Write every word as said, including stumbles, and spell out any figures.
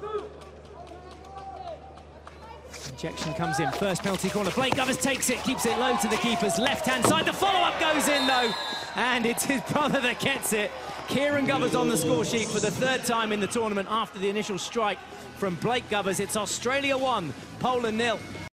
Injection comes in, first penalty corner. Blake Govers takes it, keeps it low to the keeper's left-hand side. The follow-up goes in, though, and it's his brother that gets it. Kieran Govers on the score sheet for the third time in the tournament after the initial strike from Blake Govers. It's Australia one, Poland nil.